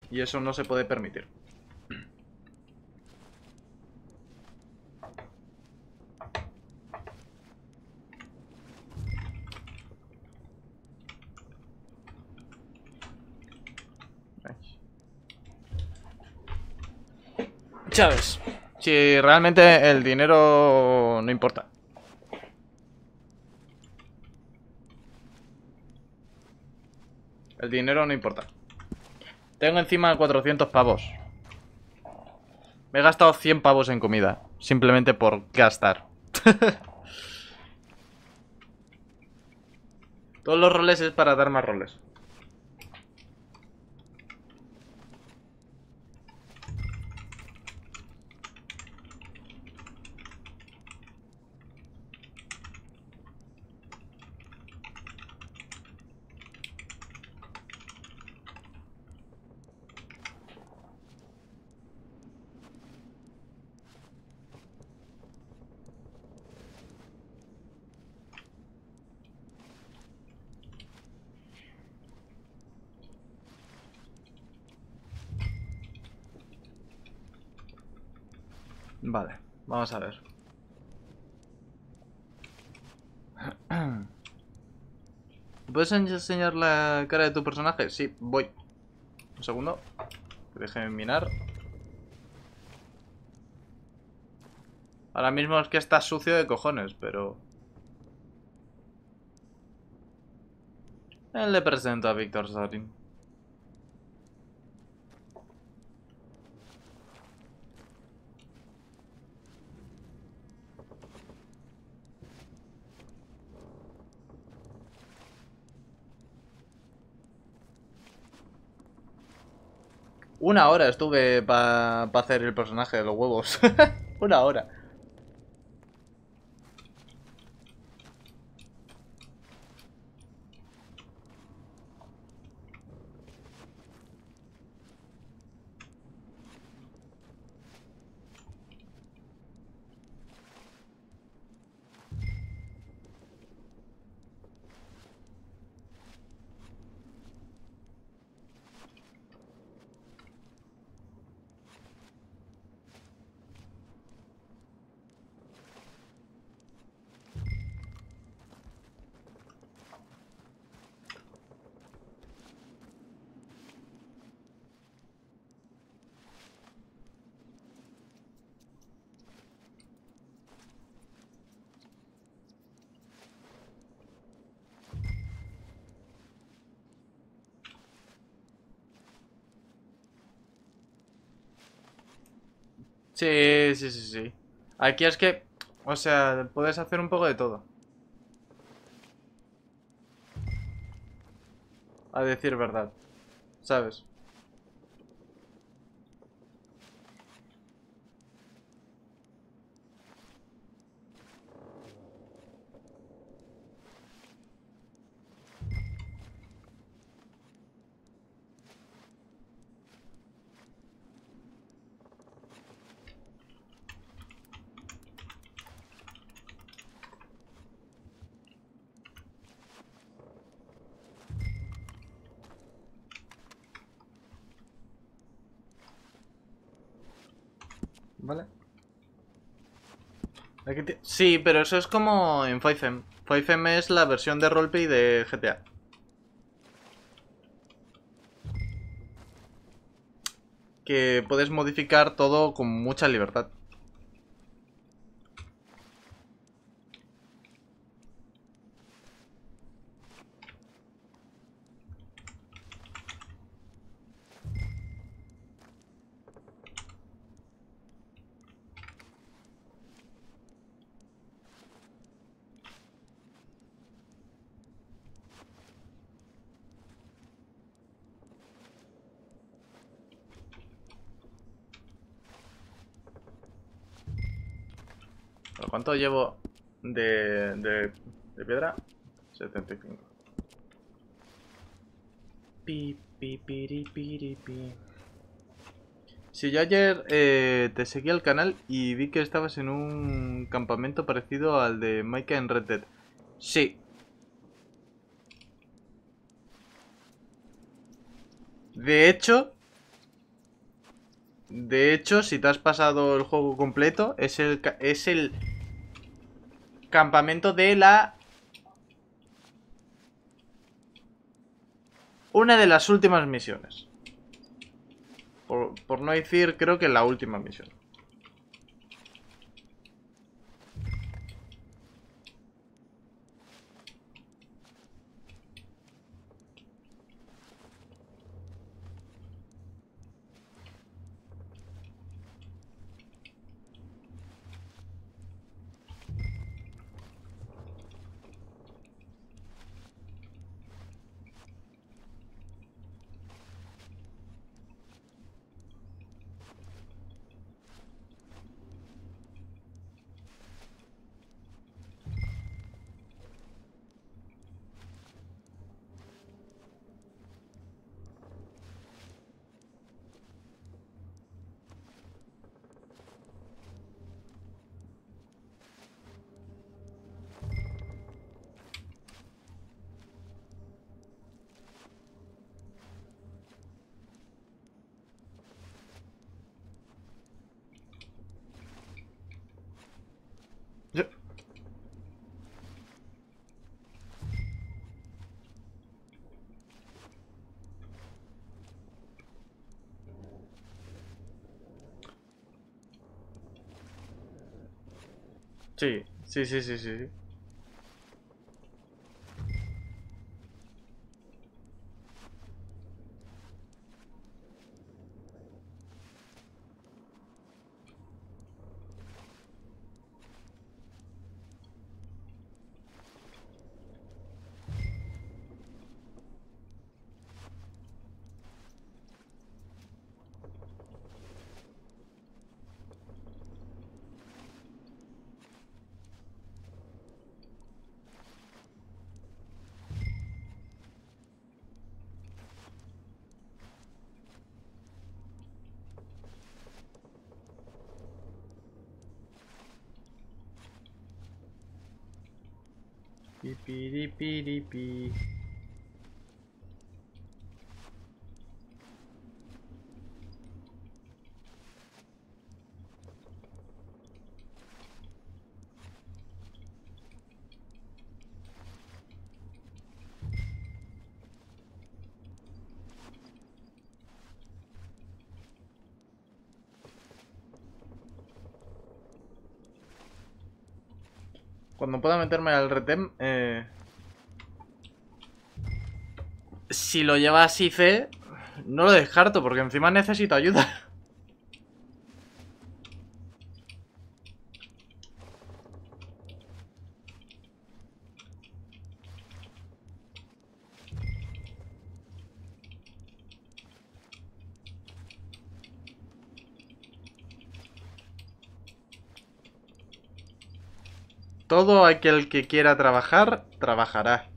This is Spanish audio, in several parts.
Y eso no se puede permitir. Chávez. Si realmente el dinero no importa. El dinero no importa. Tengo encima 400 pavos. Me he gastado 100 pavos en comida. Simplemente por gastar. Todos los roles es para dar más roles. Vale, vamos a ver. ¿Puedes enseñar la cara de tu personaje? Sí, voy. Un segundo. Que deje minar. Ahora mismo es que está sucio de cojones, pero... Le presento a Víctor Sorin. Una hora estuve para hacer el personaje de los huevos. Una hora. Sí, sí, sí, sí. Aquí es que... O sea, puedes hacer un poco de todo. A decir verdad. ¿Sabes? ¿Vale? Sí, pero eso es como en 5M. 5M es la versión de roleplay de GTA. Que puedes modificar todo con mucha libertad. ¿Pero cuánto llevo de piedra? 75. Pi, pi, piri, piri, pi. Si yo ayer te seguí al canal y vi que estabas en un campamento parecido al de Micah en Red Dead. Sí. De hecho, De hecho, si te has pasado el juego completo, es el campamento de la... Una de las últimas misiones. Por no decir, creo que la última misión. Sí, sí, sí, sí, sí. Pipiripiripi. Cuando pueda meterme al Retem, si lo lleva así C, no lo descarto, porque encima necesito ayuda. Todo aquel que quiera trabajar, trabajará.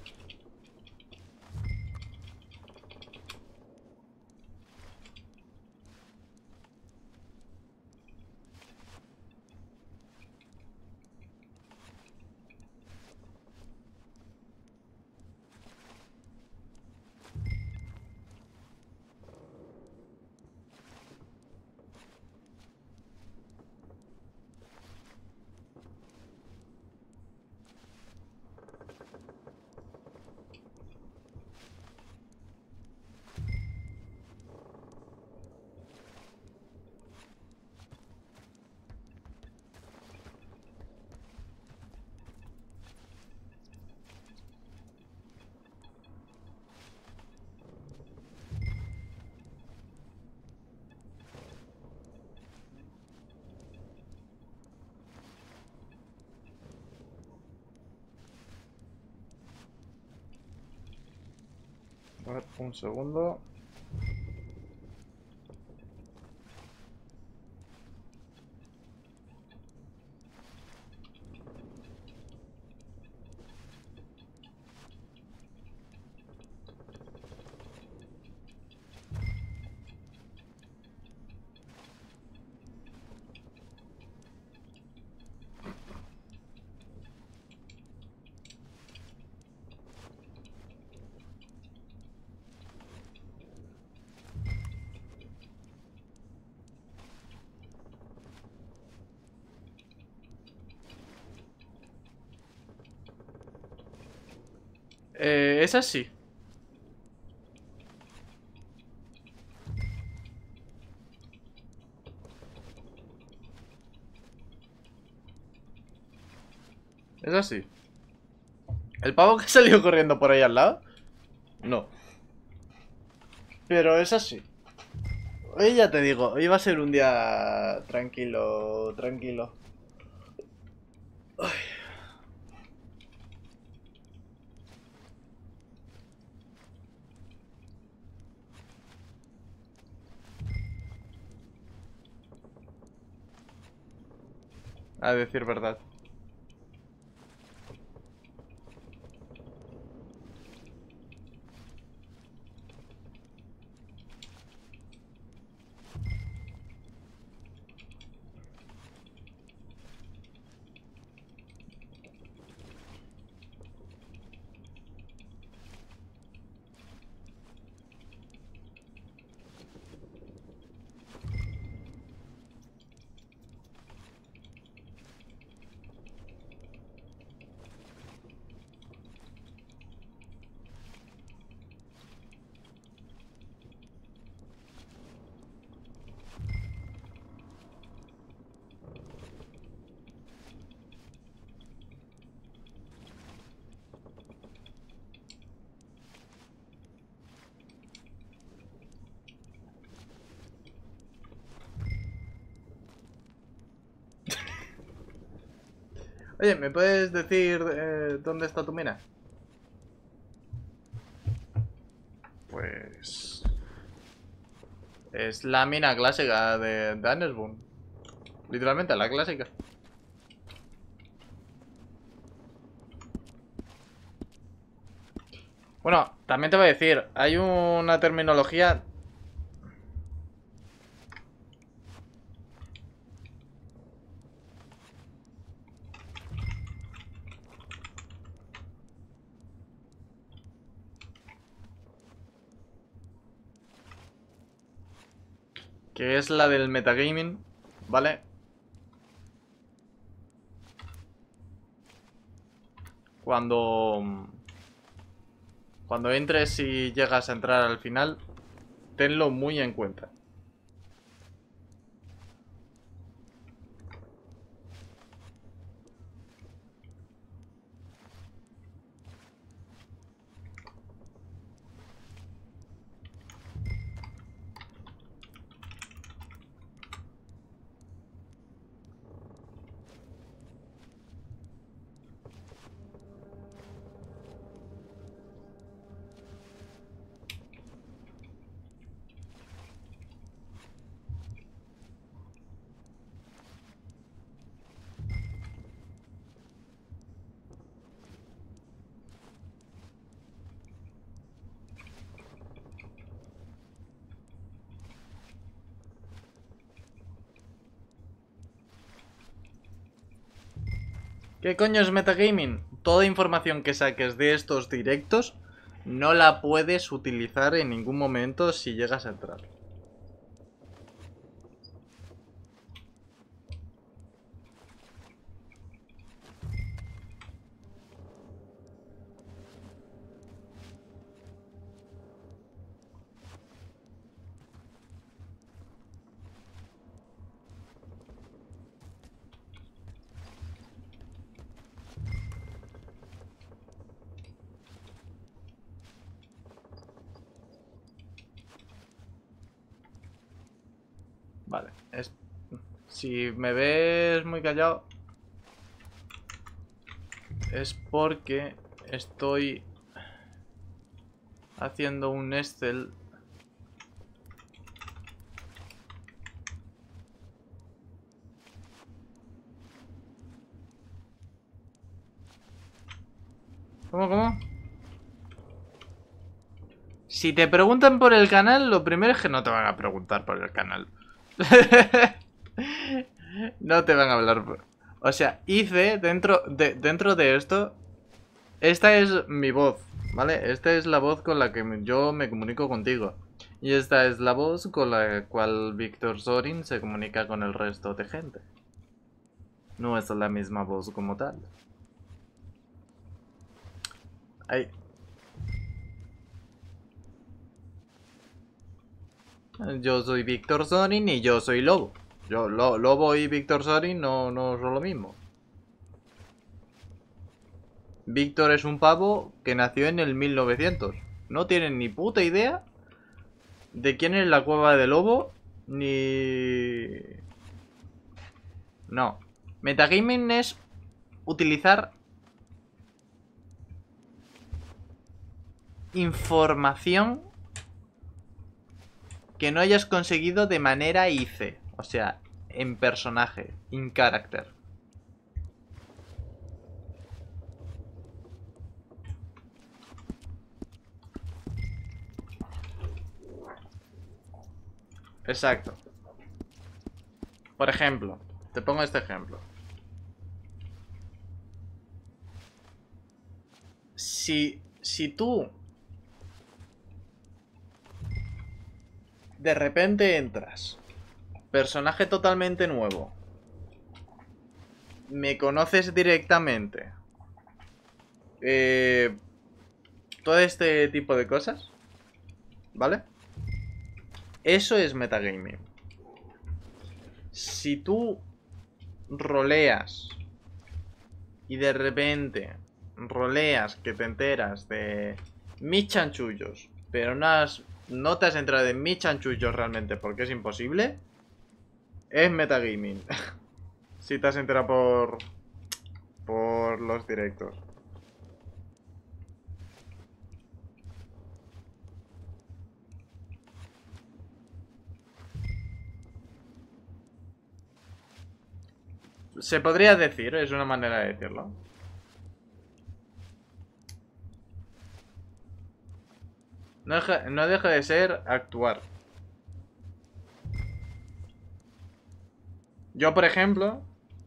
A ver, un segundo. Es así. Es así. ¿El pavo que salió corriendo por ahí al lado? No. Pero es así. Hoy ya te digo, hoy va a ser un día tranquilo, tranquilo. A decir verdad. Oye, ¿me puedes decir dónde está tu mina? Pues... Es la mina clásica de Annesburn. Literalmente, la clásica. Bueno, también te voy a decir, hay una terminología... que es la del metagaming, ¿vale? Cuando... Cuando entres y llegas a entrar al final, tenlo muy en cuenta. ¿Qué coño es metagaming? Toda información que saques de estos directos no la puedes utilizar en ningún momento si llegas a entrar. Vale, si me ves muy callado es porque estoy haciendo un Excel. ¿Cómo? Si te preguntan por el canal, lo primero es que no te van a preguntar por el canal. No te van a hablar por... O sea, hice dentro de esto. Esta es mi voz, ¿vale? Esta es la voz con la que yo me comunico contigo. Y esta es la voz con la cual Víctor Sorin se comunica con el resto de gente. No es la misma voz como tal. Ay, Yo soy Víctor Sorin y yo soy Lobo. Lobo y Víctor Sorin no son lo mismo. Víctor es un pavo que nació en el 1900. No tienen ni puta idea de quién es la cueva de Lobo, ni... No. Metagaming es utilizar información que no hayas conseguido de manera IC. O sea, en personaje, in character. Exacto. Por ejemplo, te pongo este ejemplo. Si tú de repente entras, personaje totalmente nuevo, me conoces directamente, todo este tipo de cosas, ¿vale? Eso es metagaming. Si tú roleas y de repente roleas que te enteras de mis chanchullos, pero no te has enterado de mis chanchullos realmente porque es imposible, es metagaming. Si te has enterado por los directos. Se podría decir, es una manera de decirlo. No deja de ser actuar. Yo, por ejemplo,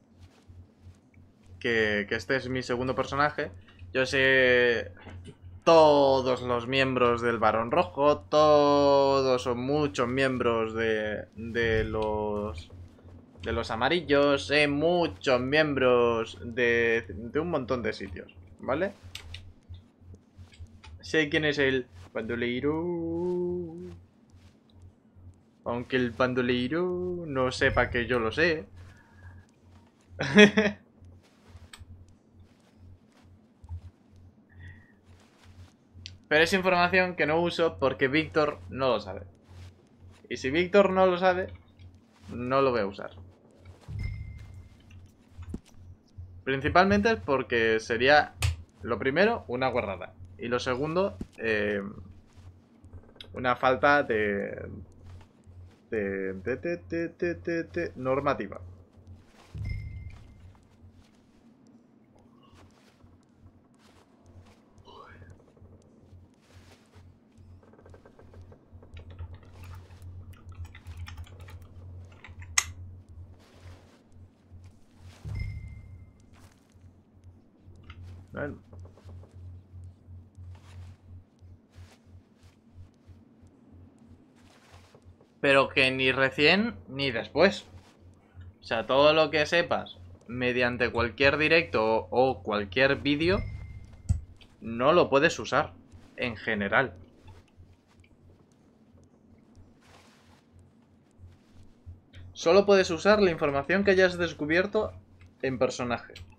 que este es mi segundo personaje, yo sé todos los miembros del Barón Rojo, todos o muchos miembros de los amarillos, sé muchos miembros de un montón de sitios, ¿vale? Sé quién es el bandoleiro. Aunque el bandoleiro no sepa que yo lo sé. Pero es información que no uso porque Víctor no lo sabe. Y si Víctor no lo sabe, no lo voy a usar. Principalmente porque sería, lo primero, una guarrada. Y lo segundo, una falta de normativa. ¿Ven? Pero que ni recién ni después. O sea, todo lo que sepas mediante cualquier directo o cualquier vídeo, no lo puedes usar en general. Solo puedes usar la información que hayas descubierto en personaje.